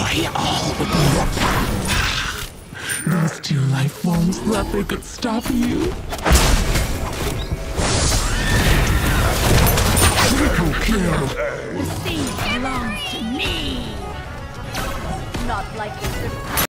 destroy all with your path. Those two life forms, nothing could stop you. Triple kill. The sea belongs to me. Not like this.